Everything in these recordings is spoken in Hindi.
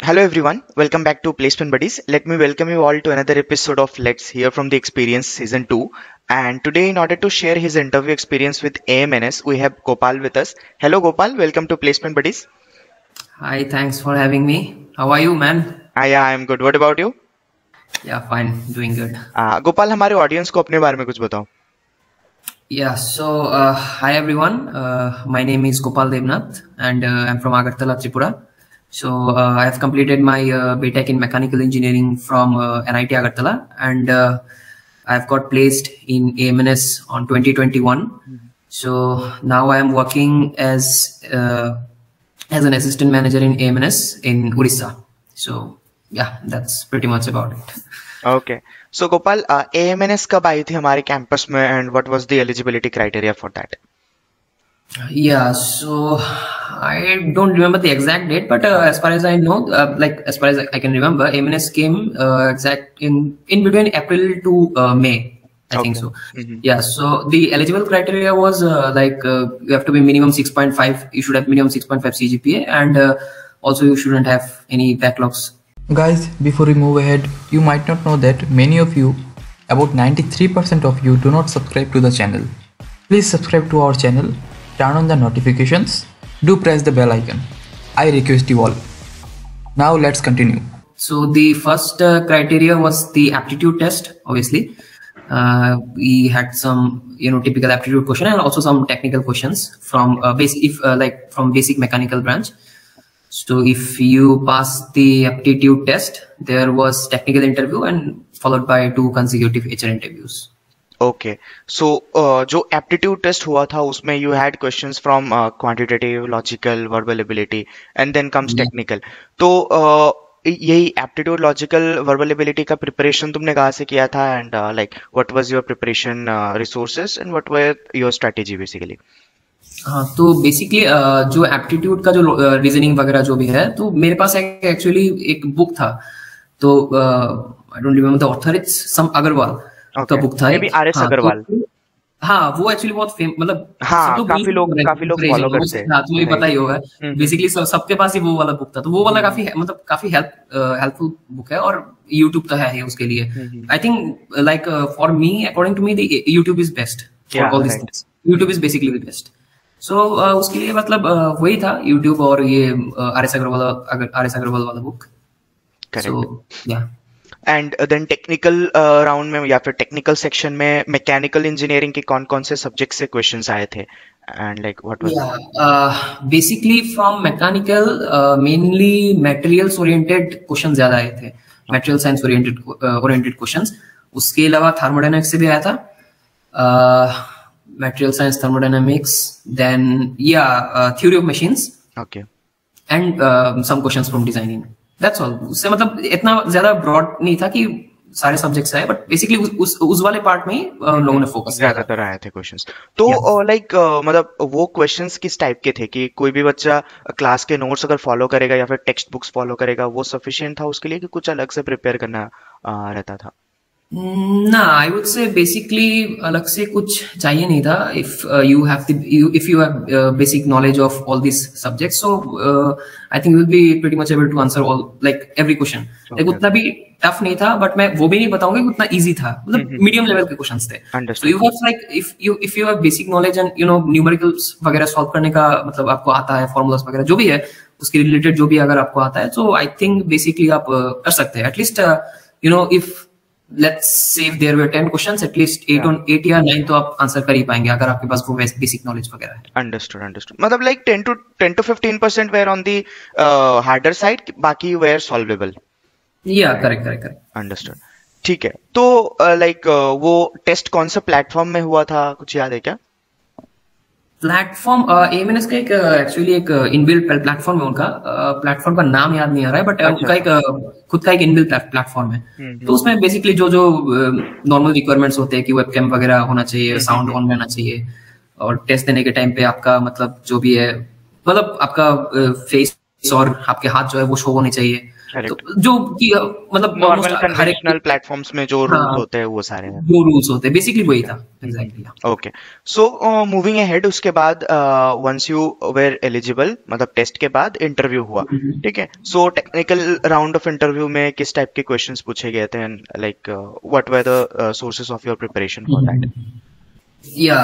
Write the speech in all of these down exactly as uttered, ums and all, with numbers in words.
Hello everyone, welcome back to Placement Buddies. Let me welcome you all to another episode of Let's Hear from the Experience Season two. And today, in order to share his interview experience with A M N S, we have Gopal with us. Hello Gopal, welcome to Placement Buddies. Hi, thanks for having me. How are you, man? Ah, yeah, I'm good. What about you? Yeah, fine, doing good. Uh, Gopal, हमारे audience को अपने बारे में कुछ बताओ. Yeah, so uh, hi everyone. Uh, my name is Gopal Devnath, and uh, I'm from Agartala, Tripura. So uh, I have completed my uh, B Tech in Mechanical Engineering from uh, N I T Agartala, and uh, I've got placed in A M N S on twenty twenty-one. Mm-hmm. So now I am working as uh, as an assistant manager in A M N S in Orissa. So yeah, that's pretty much about it. Okay. So Gopal, uh, A M N S कब आई थी हमारे कैंपस में and what was the eligibility criteria for that? Yeah, so I don't remember the exact date, but uh, as far as I know, uh, like as far as I can remember, A M N S came uh, exact in in between April to uh, May. I okay. think so. Mm-hmm. Yeah. So the eligible criteria was uh, like uh, you have to be minimum six point five. You should have minimum six point five C G P A, and uh, also you shouldn't have any backlogs. Guys, before we move ahead, you might not know that many of you, about ninety-three percent of you, do not subscribe to the channel. Please subscribe to our channel, turn on the notifications, do press the bell icon. I request you all. Now let's continue. So the first uh, criteria was the aptitude test, obviously. Uh, we had some, you know, typical aptitude question and also some technical questions from uh, basic, if uh, like from basic mechanical branch. So if you pass the aptitude test, there was technical interview and followed by two consecutive H R interviews. Okay. So uh, जो aptitude test हुआ था उसमें you had questions from uh, quantitative, logical, verbal ability and then comes Yeah. technical. तो uh, यही aptitude, logical, verbal ability का preparation तुमने कहाँ से किया था and uh, like what was your preparation uh, resources and what were your strategy basically? हाँ, तो बेसिकली जो एप्टीट्यूड का जो रीजनिंग वगैरह जो भी है, तो मेरे पास एक्चुअली एक बुक था, तो I don't remember the author, it's some Agarwal का बुक था, may be R S Agarwal. हाँ, वो एक्चुअली बहुत फेम मतलब हाँ, सब काफी लोग काफी लोग फॉलो करते हैं, तुम्हें पता ही होगा. बेसिकली सबके पास ही वो वाला बुक था, तो वो वाला काफी मतलब काफी हेल्प हेल्पफुल बुक है और यूट्यूब तो है ही उसके लिए. I think like for me, according to me, the YouTube is best for all this things. YouTube is basically the best. So so, uh, उसके लिए मतलब uh, वही था यूट्यूब और ये R S Agarwal R S Agarwal वाला बुक. करेक्ट. या एंड देन टेक्निकल राउंड में या फिर टेक्निकल सेक्शन में मैकेनिकल इंजीनियरिंग के कौन कौन से सब्जेक्ट से क्वेश्चंस आए थे and like what was? Basically from mechanical mainly materials oriented question ज्यादा आए थे, material science oriented oriented questions. उसके अलावा थर्मोडायनामिक्स से भी आया था, uh, material science, thermodynamics, then yeah, uh, theory of machines. Okay. And uh, some questions from designing. That's all. उससे मतलब इतना ज्यादा broad नहीं था कि सारे subjects आए, but basically उस उस, उस वाले part में uh, लोगों ने focus किया. ज्यादातर आए थे questions. तो like मतलब वो questions किस type के थे कि कोई भी बच्चा class के notes अगर follow करेगा या फिर text books follow करेगा वो sufficient था उसके लिए कि कुछ अलग से prepare करना रहता था? ना, आई वुड से बेसिकली अलग से कुछ चाहिए नहीं था. If you have if you have basic knowledge of all this subjects, so I think you will be pretty much able to answer all like every question. Like उतना भी टफ नहीं था, बट मैं वो भी नहीं बताऊंगा कि उतना इजी था, मतलब मीडियम लेवल के क्वेश्चंस थे. So you have like if you if you have basic knowledge and you know numericals वगैरह सॉल्व करने का मतलब आपको आता है, फॉर्मूलास वगैरह जो भी है उसके रिलेटेड जो भी अगर आपको आता है, सो आई थिंक बेसिकली आप uh, कर सकते हैं. At least you know if let's say if there were ten questions, at least eight on eight या nine तो आप आंसर कर ही पाएंगे अगर आपके पास वो बेसिक नॉलेज वगैरह है. Understood understood. मतलब like ten to ten to fifteen percent were on the uh, harder side, बाकी were solvable. Yeah, correct correct correct. Understood. ठीक है. तो लाइक uh, like, uh, वो टेस्ट कौन सा प्लेटफॉर्म में हुआ था, कुछ याद है क्या? Platform A M N S का एक एक्चुअली एक इनबिल्ट प्लेटफॉर्म है उनका. प्लेटफॉर्म का नाम याद नहीं आ रहा है, बट उनका एक खुद का एक इनबिल्ट प्लेटफॉर्म है. तो उसमें बेसिकली जो जो नॉर्मल रिक्वायरमेंट्स होते हैं कि वेबकैम वगैरह होना चाहिए, साउंड ऑन रहना चाहिए, और टेस्ट देने के टाइम पे आपका मतलब जो भी है मतलब आपका फेस और आपके हाथ जो है वो शो होने चाहिए. करेक्ट, तो जो कि अ, मतलब नॉर्मल ऑलमोस्ट हर एक कन्वेंशनल प्लेटफॉर्म्स में जो रूल्स हाँ होते हैं वो सारे हैं। जो रूल्स होते हैं बेसिकली वही था exactly. Okay, so moving ahead, उसके बाद वंस यू वेर एलिजिबल, मतलब टेस्ट के बाद इंटरव्यू हुआ, ठीक है। So technical round of interview में किस टाइप के क्वेश्चंस पूछे गए थे, like what were the sources of your preparation for that? या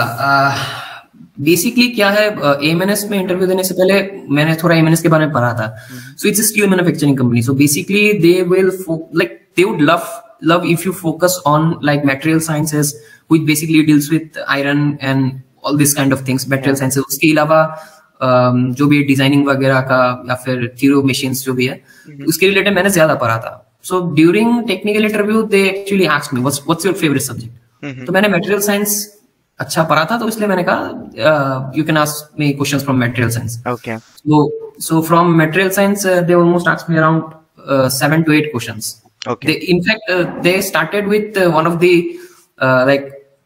बेसिकली क्या है, एएमएनएस में इंटरव्यू देने से पहले मैंने थोड़ा एएमएनएस के बारे में पढ़ा था। So it's a steel manufacturing company, so basically they will like they would love love if you focus on like material sciences which basically deals with iron and all this kind of things, material Yeah. sciences। उसके अलावा um, जो भी डिजाइनिंग वगैरह का या फिर थ्योरी मशीन्स जो भी है उसके रिलेटेड मैंने ज्यादा पढ़ा था। So during technical interview they actually asked me what's what's your favourite subject. तो मैंने मटेरियल साइंस अच्छा पढ़ा था, तो इसलिए मैंने कहा you can ask me questions from material science. Okay, so so from material science they almost asked me around seven to eight questions. okay, They, in fact, uh, they started with uh, one of the uh, like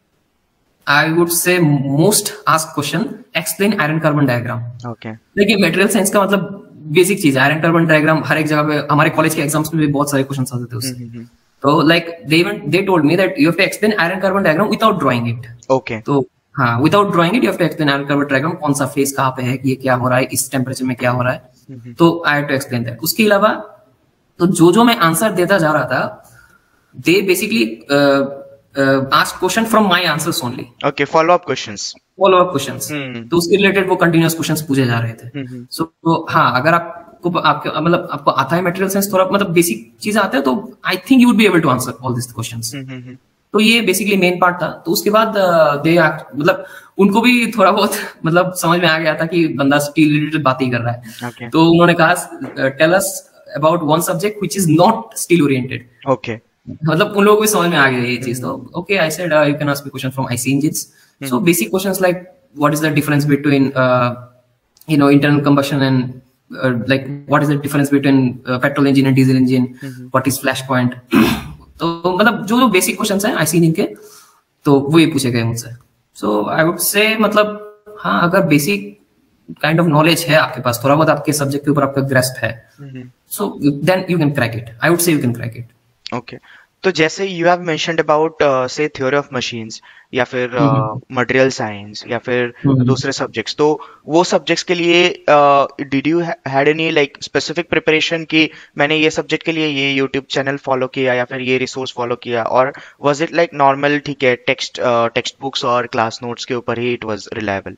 I would say most asked question: explain iron carbon diagram. okay, देखिए मटेरियल साइंस का मतलब बेसिक चीज है, आयरन कार्बन डायग्राम हर एक जगह पे हमारे कॉलेज के एग्जाम्स में भी बहुत सारे क्वेश्चंस आते थे उससे। तो like they they told me that you have to explain iron carbon diagram without drawing it. okay, तो हाँ, without drawing it you have to explain iron carbon diagram, कौन सा फेस कहाँ पे है, ये क्या हो रहा है, इस टेम्परेचर में क्या हो रहा है। तो I have to explain that. उसके अलावा तो जो जो मैं आंसर देता जा रहा था, they basically uh, uh, ask question from my answers only, okay, follow up questions, follow up questions। हम्म, तो उसके रिलेटेड वो कंटिन्यूअस क्वेश्चंस पूछे जा रहे थे। हम्म, सो तो हाँ, अगर आपको आपके मतलब आपको आता है मटेरियल साइंस, थोड़ा मतलब बेसिक चीजें आते हैं, तो I think you would be able to answer all this questions. Hmm, तो ये बेसिकली मेन पार्ट था। तो उसके बाद दे मतलब उनको भी थोड़ा बहुत मतलब समझ में आ गया था कि बंदा स्टील रिलेटेड बात ही कर रहा है। okay, तो उन्होंने कहा tell us about one subject which is not steel oriented. okay, मतलब उन लोगों को भी समझ में आ गया ये चीज। तो okay, I said you can ask me question from IC engines. So basic questions like what is the difference between you know internal combustion and like what is the difference between petrol engine and diesel engine, what is flash point. तो मतलब जो जो बेसिक क्वेश्चंस हैं आईसी इंजन के, तो वो ये पूछे गए मुझसे। सो आई वुड से मतलब हाँ, अगर बेसिक काइंड ऑफ नॉलेज है आपके पास, थोड़ा बहुत आपके सब्जेक्ट के ऊपर आपका ग्रेस्प है, so then you can crack it. I would say you can crack it. Okay, तो जैसे you have mentioned about say theory of machines या फिर मटेरियल साइंस या फिर दूसरे सब्जेक्ट्स, तो वो सब्जेक्ट्स के लिए did you had any like specific preparation कि मैंने ये सब्जेक्ट के लिए ये यूट्यूब चैनल फॉलो किया या फिर ये रिसोर्स फॉलो किया, और वाज इट लाइक नॉर्मल, ठीक है, टेक्स्ट टेक्स्ट बुक्स और क्लास नोट्स के ऊपर ही it was reliable?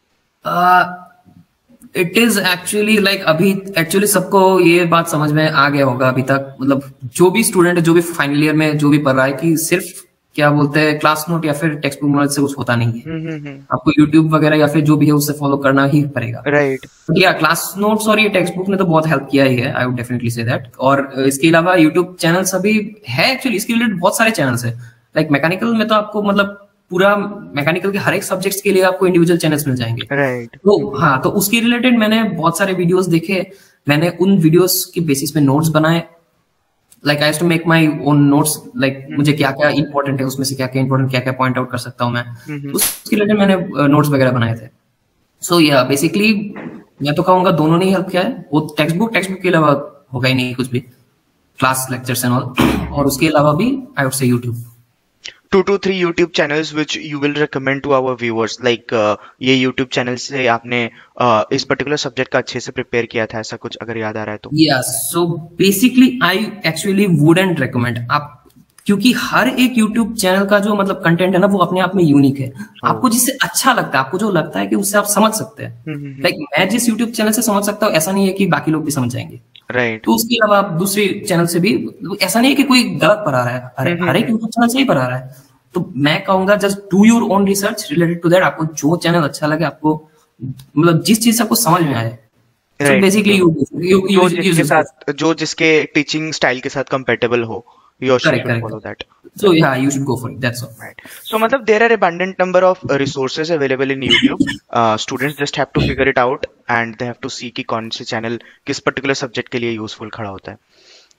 It is actually like अभी एक्चुअली सबको ये बात समझ में आ गया होगा अभी तक, मतलब जो भी स्टूडेंट है, जो भी फाइनल ईयर में जो भी पढ़ रहा है, कि सिर्फ क्या बोलते हैं क्लास नोट या फिर टेक्स्ट बुक नॉलेज से कुछ होता नहीं है। आपको यूट्यूब वगैरह या फिर जो भी है उससे फॉलो करना ही पड़ेगा। राइट, बट या क्लास नोट्स और ये टेक्स्ट बुक ने तो बहुत हेल्प किया ही है, I would definitely say that. और इसके अलावा यूट्यूब चैनल्स अभी है एक्चुअली, इसके रिलेटेड बहुत सारे चैनल्स है। लाइक मैकेनिकल में तो आपको मतलब पूरा मैकेनिकल के हर एक सब्जेक्ट्स के लिए आपको इंडिविजुअल चैनल्स मिल जाएंगे। राइट, तो हाँ, तो उसके रिलेटेड मैंने बहुत सारे वीडियोस देखे, मैंने उन वीडियोस के बेसिस पे नोट्स बनाए। Like I have to make my own notes, like मुझे क्या क्या इंपॉर्टेंट है उसमें से, क्या क्या इंपॉर्टेंट, क्या क्या पॉइंट आउट कर सकता हूँ मैं, उसके रिलेटेड मैंने नोट्स वगैरह बनाए थे। सो या बेसिकली मैं तो कहूँगा दोनों ने हेल्प किया है। वो टेक्स्ट बुक टेक्स्ट बुक के अलावा होगा ही नहीं कुछ भी, क्लास लेक्चर्स एंड ऑल, और उसके अलावा भी I would say YouTube. two to three YouTube channels which you will recommend to our viewers, like uh, ये YouTube channel से आपने uh, इस particular subject का अच्छे से prepare किया था, ऐसा कुछ अगर याद आ रहा है तो? Yeah, so basically I actually wouldn't recommend आप, क्योंकि हर एक YouTube चैनल का जो मतलब कंटेंट है ना, वो अपने आप में यूनिक है। आपको जिससे अच्छा लगता है, आपको जो लगता है कि उससे आप समझ सकते हैं, लाइक like, मैं जिस YouTube चैनल से समझ सकता हूँ, ऐसा नहीं है कि बाकी लोग भी समझ जाएंगे। राइट, तो उसके अलावा आप दूसरे चैनल से भी, ऐसा नहीं है कि कोई गलत पढ़ा रहा है, हर हर एक यूट्यूब चैनल से ही पढ़ा रहा है। तो मैं कहूंगा just do your own research related to that. आपको जो चैनल अच्छा लगे, आपको मतलब जिस चीज से आपको समझ में आए, so basically you, you, you, जो you, जिसके you साथ जो जिसके टीचिंग स्टाइल के साथ कंपेटेबल हो, you should correct, follow correct. that. So yeah, you should go for it. That's all. Right. So मतलब there are abundant number of uh, resources available in YouTube. Uh, students just have to figure it out and they have to see कि कौन से चैनल किस particular subject के लिए useful खड़ा होता है।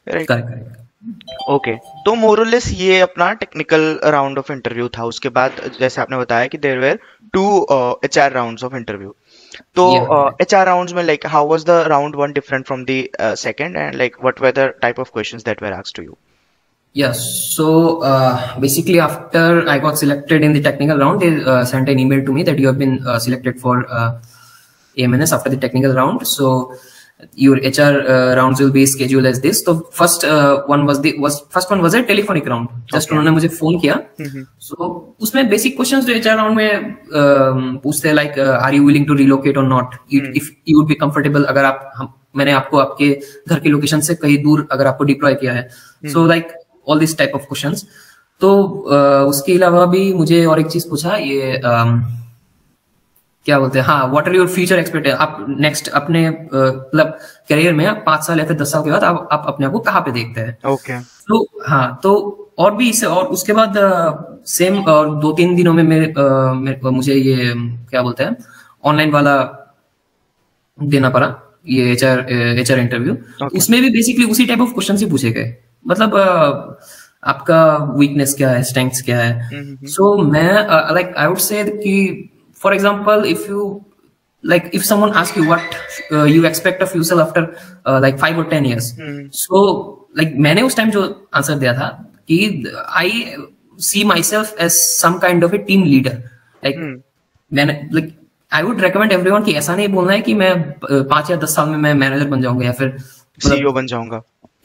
राइट? Correct correct. ओके, तो मोरलेस ये अपना टेक्निकल राउंड ऑफ इंटरव्यू था। उसके बाद जैसे आपने बताया कि there were two H R rounds of interview. तो एच आर राउंड्स में like how was the round one different from the second, and like what were the type of questions that were asked to you? Yes. So uh, basically, after I got selected in the technical round, they uh, sent an email to me that you have been uh, selected for uh, A M N S after the technical round. So your H R uh, rounds will be scheduled as this. So first uh, one was the was first one was a telephonic round. Just Okay. उन्होंने मुझे फोन किया. So उसमें basic questions जो H R round में um, पूछते हैं like uh, are you willing to relocate or not? You, mm. If you would be comfortable अगर आप हम मैंने आपको आपके घर के लोकेशन से कहीं दूर अगर आपको डिप्लॉय किया है. Mm. So like all this type of questions. तो uh, उसके अलावा भी मुझे और एक चीज पूछा, ये um, क्या बोलते हैं, हाँ, what are your future expectation, आप नेक्स्ट अपने मतलब करियर में आप पांच साल या फिर दस साल के बाद आप, आप अपने आप को कहाँ पे देखते हैं? Okay okay. तो हाँ, तो और भी इससे और उसके बाद सेम uh, और दो तीन दिनों में मेरे, uh, मेरे मुझे ये क्या बोलते हैं ऑनलाइन वाला देना पड़ा, ये H R H R interview. उसमें भी बेसिकली उसी टाइप ऑफ क्वेश्चन ही पूछे गए. मतलब uh, आपका वीकनेस क्या है, स्ट्रेंथ्स क्या है. सो मैं लाइक आई वुड से कि for example if you like if someone ask you what you expect of yourself after like five और टेन इयर्स, सो लाइक मैंने उस टाइम जो आंसर दिया था कि I see myself as some kind of a team leader. Like मैंने like I would recommend everyone कि ऐसा नहीं बोलना है कि मैं पांच या दस साल में मैं मैनेजर बन जाऊंगा या फिर सीईओ बन जाऊंगा.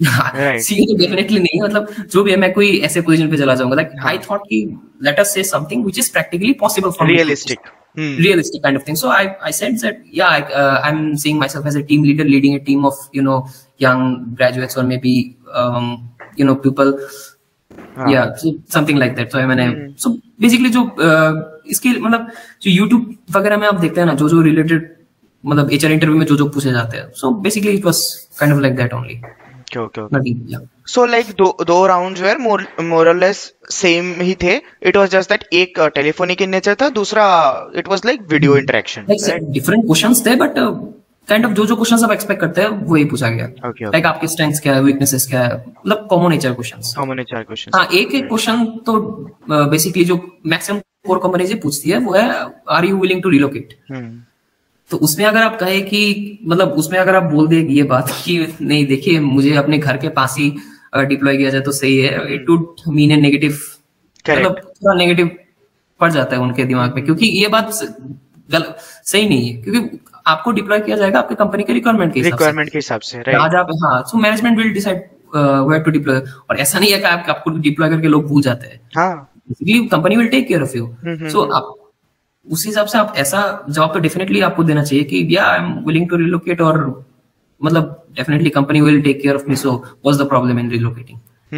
सीईओ तो डेफिनेटली नहीं, मतलब जो भी है मैं कोई ऐसे पोजीशन पे चला जाऊंगा. लाइक आई थॉट कि let us say something which is practically possible for realistic realistic kind of thing. So I I said that yeah I, uh, I'm seeing myself as a team leader leading a team of you know young graduates or maybe um, you know people ah. yeah so something like that. So मैंने mm. so basically जो uh, इसके मतलब जो YouTube वगैरह में आप देखते हैं ना जो जो related मतलब एचआर इंटरव्यू में जो जो पूछे जाते हैं, so basically it was kind of like that only. Okay, okay, okay. Yeah. So like दो दो rounds were more more or less same ही थे. It was just that एक telephonic in nature था, दूसरा it was like video interaction. Like right? different questions थे, but uh, kind of जो जो questions आप expect करते हैं वही पूछा गया. Okay, okay. Like आपके strengths क्या है, weaknesses क्या है, मतलब common H R questions. Common H R questions. हाँ, एक एक question तो uh, basically जो maximum core companies पूछती है वो है are you willing to relocate? Hmm. तो उसमें अगर आप कहे कि मतलब उसमें अगर आप बोल दे ये बात कि नहीं देखिए मुझे अपने घर के पास ही डिप्लॉय किया जाए तो सही है, it would mean a negative, मतलब थोड़ा नेगेटिव पड़ जाता है उनके दिमाग में, क्योंकि ये बात गलत सही नहीं है, क्योंकि आपको डिप्लॉय किया जाएगा आपके कंपनी के रिक्वायरमेंट के रिक्वायरमेंट के हिसाब से. आज आप हाँ so management will decide where to deploy. और ऐसा नहीं है कि आप, आपको डिप्लॉय करके लोग भूल जाते हैं. हाँ, company will take care of you. So आप उस हिसाब से आप ऐसा जवाब तो डेफिनेटली आपको देना चाहिए कि या I am willing to relocate, और मतलब definitely company will take care of me, so what's the problem in relocating.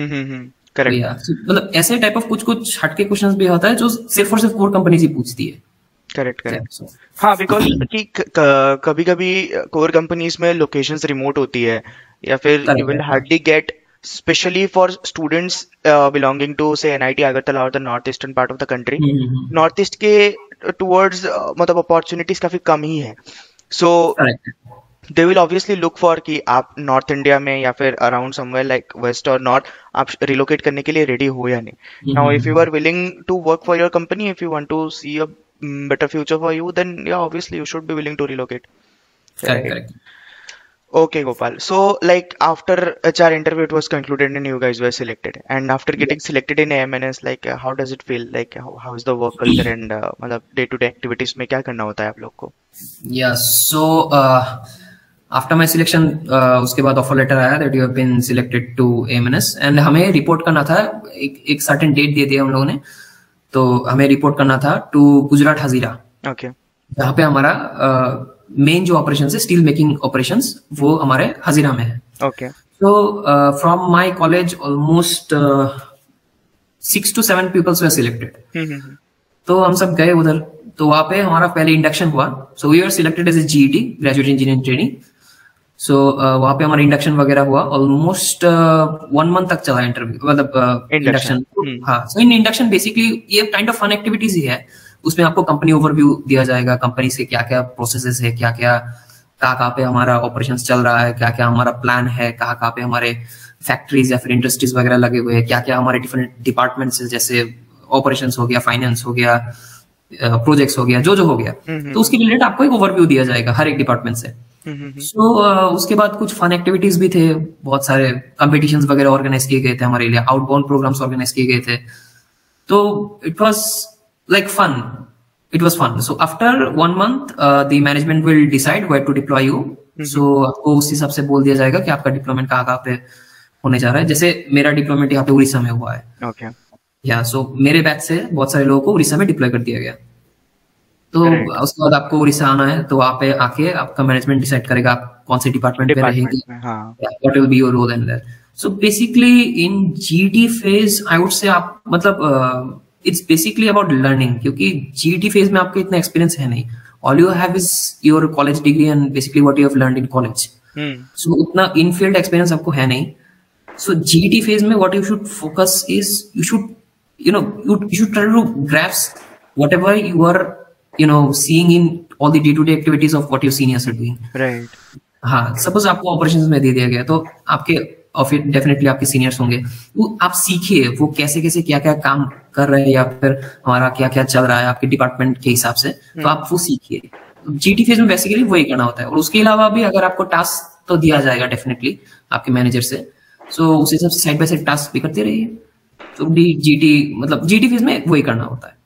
Correct. मतलब ऐसे टाइप ऑफ कुछ कुछ हटके क्वेश्चंस भी होता है जो सिर्फ और सिर्फ कोर कंपनीज ही पूछती है. Correct correct. हाँ, बिकॉज कि कभी कभी कोर कंपनीज में लोकेशंस रिमोट होती है या फिर you will hardly get, especially for students uh, belonging to say N I T Agartala or the northeastern part of the country. mm-hmm. Northeast के towards uh, मतलब opportunities काफी कम ही है. So Correct. they will obviously look for कि आप नॉर्थ इंडिया में या फिर अराउंड समवेयर लाइक वेस्ट और नॉर्थ आप रिलोकेट करने के लिए रेडी हो या नहीं. Now if you are willing to work for your company, if you want to see a better future for you, then या obviously you should be willing to relocate. Correct. Okay, Gopal. So, like after H R interview, it was concluded and you guys were selected. And after getting yeah. selected in A M N S, like uh, how does it feel? Like how, how is the work culture and uh, मतलब day-to-day activities में क्या करना होता है आप लोग को? Yeah. So uh, after my selection, uh, उसके बाद offer letter आया that you have been selected to A M N S, and हमें report करना था, एक एक certain date दे दिया हम लोगों ने, तो हमें report करना था to गुजरात हजीरा. Okay. जहाँ पे हमारा मेन uh, जो ऑपरेशन है स्टील मेकिंग ऑपरेशंस वो हमारे हजीरा में है. Okay. So from my college almost six to seven peoples were selected. तो हम सब गए उधर, तो वहाँ पे हमारा पहले इंडक्शन हुआ. So we are selected as a GET, graduate engineering training. So वहाँ पे हमारा इंडक्शन वगैरह हुआ. ऑलमोस्ट वन मंथ तक चला इंटरव्यू, मतलब इंडक्शन. हाँ, सो इन इंडक्शन बेसिकली ये काइंड ऑफ फन एक्टिविटीज ही है. उसमें आपको कंपनी ओवरव्यू दिया जाएगा, कंपनी से क्या क्या प्रोसेसेस है, क्या क्या कहाँ कहाँ पे हमारा ऑपरेशंस चल रहा है, क्या क्या हमारा प्लान है, कहाँ कहाँ पे हमारे फैक्ट्रीज या फिर इंडस्ट्रीज वगैरह लगे हुए हैं, क्या क्या हमारे डिफरेंट डिपार्टमेंट्स है, जैसे ऑपरेशंस हो गया, फाइनेंस हो गया, प्रोजेक्ट्स हो गया, जो जो हो गया, तो उसके रिलेटेड आपको एक ओवरव्यू दिया जाएगा हर एक डिपार्टमेंट से। सो so, uh, उसके बाद कुछ फन एक्टिविटीज भी थे, बहुत सारे कंपटीशंस वगैरह ऑर्गेनाइज किए गए थे हमारे लिए, आउटबाउंड प्रोग्राम्स ऑर्गेनाइज किए गए थे, तो it was like fun, it was fun. So after one month the management will decide where to deploy you, so आपको उस हिसाब से बोल दिया जाएगा कि आपका डिप्लॉयमेंट कहाँ कहाँ पे होने जा रहा है। जैसे मेरा डिप्लॉयमेंट यहाँ पे उड़ीसा में हुआ है, ओके, या सो मेरे बैच से बहुत सारे लोगों को उड़ीसा में डिप्लॉय कर दिया गया। तो उसके बाद आपको उड़ीसा आना है, तो वहाँ पे आके आपका मैनेजमेंट डिसाइड करेगा आप कौन से डिपार्टमेंट में रहेंगे, what will be your role and there. So basically in GT phase I would say आप मतलब इट्स बेसिकली अबाउट लर्निंग, क्योंकि जीटी फेज में आपको इतना एक्सपीरियंस है नहीं, all you have is your college degree and basically what you have learned in college, so उतना इन फील्ड एक्सपीरियंस आपको है नहीं। सो जीटी फेज में what you should focus is you should you know you, you should try to grasp whatever you are you know seeing in all the day to day activities of what your seniors are doing, right? हाँ, सपोज आपको ऑपरेशंस में दे दिया गया, तो आपके ऑफिस डेफिनेटली आपके सीनियर्स होंगे, वो आप सीखिए वो कैसे कैसे क्या क्या काम कर रहे हैं या फिर हमारा क्या क्या चल रहा है आपके डिपार्टमेंट के हिसाब से, तो आप वो सीखिए। जीटी फेज में बेसिकली वही करना होता है, और उसके अलावा भी अगर आपको टास्क तो दिया जाएगा डेफिनेटली आपके मैनेजर से, सो उस हिसाब से साइड बाय साइड टास्क भी करते रहिए। तो जीटी मतलब जीटी फेज में वही करना होता है।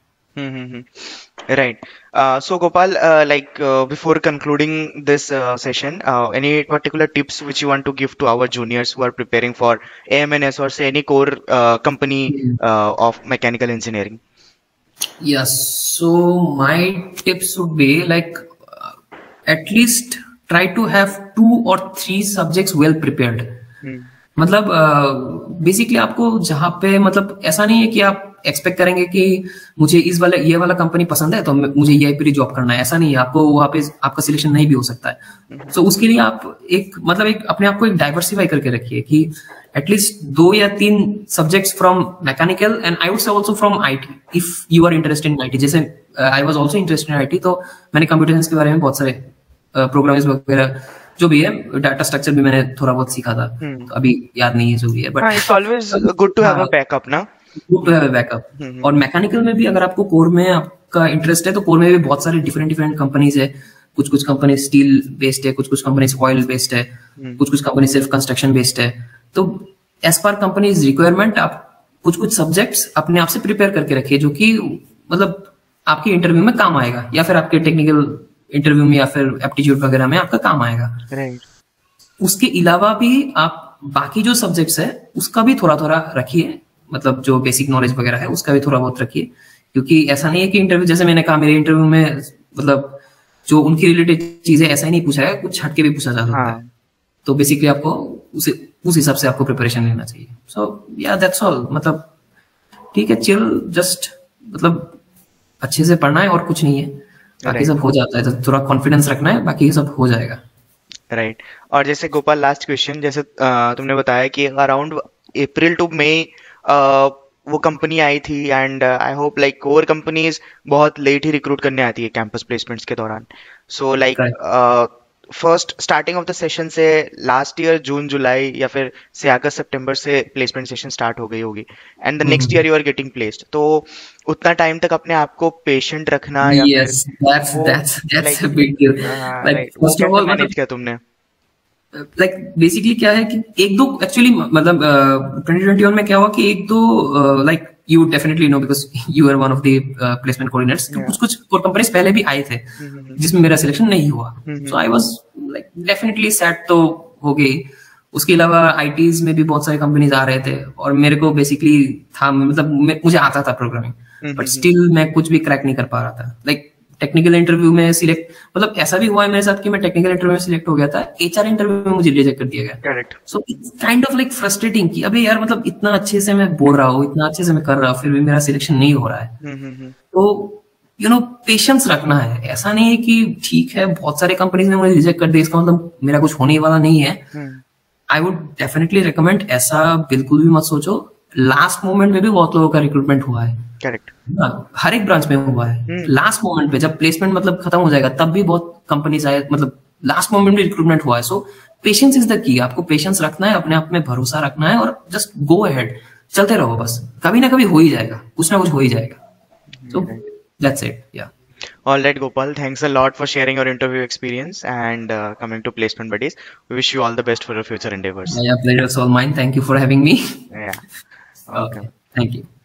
Right. Uh, so Gopal, uh, like uh, before concluding this uh, session, uh, any particular tips which you want to give to our juniors who are preparing for A M N S or say any core uh, company uh, of mechanical engineering? Yes. So my tips would be like uh, at least try to have two or three subjects well prepared. Hmm. मतलब बेसिकली uh, आपको जहाँ पे मतलब ऐसा नहीं है कि आप एक्सपेक्ट करेंगे कि मुझे इस वाला ये वाला कंपनी पसंद है तो मुझे ये पे जॉब करना है, ऐसा नहीं है। आपको वहाँ पे आपका सिलेक्शन नहीं भी हो सकता है, तो so, उसके लिए आप एक मतलब एक अपने आप को एक डाइवर्सिफाई करके रखिए कि एटलीस्ट दो या तीन subjects from mechanical and I would say also from IT if you are interested in IT. जैसे I was also interested in IT, तो मैंने कंप्यूटर साइंस के बारे में बहुत सारे प्रोग्राम्स uh, वगैरह जो भी है, डाटा स्ट्रक्चर भी मैंने थोड़ा बहुत सीखा था, तो अभी याद नहीं है जो भी है, but it's always good to have a backup ना, good to have a backup. और मैकेनिकल में भी अगर आपको कोर में आपका इंटरेस्ट है, तो कोर में भी बहुत सारे डिफरेंट डिफरेंट कंपनीज है, कुछ कुछ कंपनी स्टील बेस्ड है, कुछ कुछ कंपनी ऑयल बेस्ड है, कुछ कुछ कंपनी सिर्फ कंस्ट्रक्शन बेस्ड है। तो एज पर कंपनीज रिक्वायरमेंट आप कुछ कुछ सब्जेक्ट्स अपने आप से प्रिपेयर करके रखिए, जो कि मतलब आपके इंटरव्यू में काम आएगा, या फिर आपके टेक्निकल इंटरव्यू में या फिर एप्टीट्यूड वगैरह में आपका काम आएगा। राइट। उसके अलावा भी आप बाकी जो सब्जेक्ट्स है उसका भी थोड़ा थोड़ा रखिए, मतलब जो बेसिक नॉलेज वगैरह है उसका भी थोड़ा बहुत रखिए, क्योंकि ऐसा नहीं है कि इंटरव्यू, जैसे मैंने कहा मेरे इंटरव्यू में मतलब जो उनकी रिलेटेड चीजें ऐसा ही नहीं पूछा है, कुछ हटके भी पूछा जा सकता है। तो बेसिकली आपको उसे उस हिसाब से आपको प्रिपरेशन लेना चाहिए। सो या दैट्स ऑल, मतलब ठीक है, चिल, जस्ट मतलब अच्छे से पढ़ना है और कुछ नहीं है, बाकी सब हो जाता है। तो थोड़ा कॉन्फिडेंस रखना है, बाकी सब हो जाएगा। Right right. और जैसे गोपाल लास्ट क्वेश्चन, जैसे तुमने बताया कि अराउंड अप्रैल टू मई वो कंपनी आई थी, and I hope like core companies बहुत लेट ही रिक्रूट करने आती है कैंपस प्लेसमेंट्स के दौरान। So like first starting off the session से लास्ट ईयर जून जुलाई या फिर से अगस्त सितंबर से प्लेसमेंट सेशन स्टार्ट हो गई होगी, and the next year you are getting placed. तो उतना टाइम तक अपने आप को पेशेंट रखना, या yes, that's, that's, that's like, a big deal. uh, like, like, first of all manage किया तुमने? लाइक like, बेसिकली क्या है कि एक दो एक्चुअली मतलब ट्वेंटी ट्वेंटी वन में क्या हुआ कि एक दो like you definitely know because you are one of the placement coordinators, कुछ कुछ कंपनीज पहले भी आए थे जिसमें मेरा सिलेक्शन नहीं हुआ। So I was like definitely sad तो हो गई। उसके अलावा आईटीज में भी बहुत सारे कंपनीज आ रहे थे, और मेरे को बेसिकली था मतलब मुझे आता था प्रोग्रामिंग, बट स्टिल मैं कुछ भी क्रैक नहीं कर पा रहा था। लाइक टेक्निकल इंटरव्यू में सिलेक्ट, मतलब ऐसा भी हुआ है मेरे साथ कि मैं टेक्निकल इंटरव्यू में सिलेक्ट हो गया था, एचआर इंटरव्यू में मुझे रिजेक्ट कर दिया गया। Correct. So it's kind of like frustrating कि अबे यार मतलब इतना अच्छे से मैं बोल रहा हूँ, इतना अच्छे से मैं कर रहा हूँ, फिर भी मेरा सिलेक्शन नहीं हो रहा है। तो यू नो पेशेंस रखना है, ऐसा नहीं है कि ठीक है बहुत सारे कंपनीज ने मुझे रिजेक्ट कर दिया इसका मतलब मेरा कुछ होने वाला नहीं है। आई वुड डेफिनेटली रिकमेंड ऐसा बिल्कुल भी मत सोचो। लास्ट मोमेंट में भी बहुत लोगों का रिक्रूटमेंट हुआ है। करेक्ट। हर एक ब्रांच में हुआ है। लास्ट मोमेंट पे जब प्लेसमेंट मतलब खत्म हो जाएगा तब भी बहुत कंपनीज आए, मतलब लास्ट मोमेंट में रिक्रूटमेंट हुआ है. सो पेशेंस इज द की. आपको पेशेंस रखना है, अपने आप में भरोसा रखना है और जस्ट गो अहेड, चलते रहो बस. कभी ना कभी हो ही जाएगा, कुछ ना कुछ हो ही जाएगा. So that's it. Yeah. All right, Gopal. Thanks a lot for sharing your interview experience and uh, coming to Placement Buddies. We wish you all the best for your future endeavors. Yeah, pleasure is all mine. Thank you for having me. Yeah. Okay. Thank you.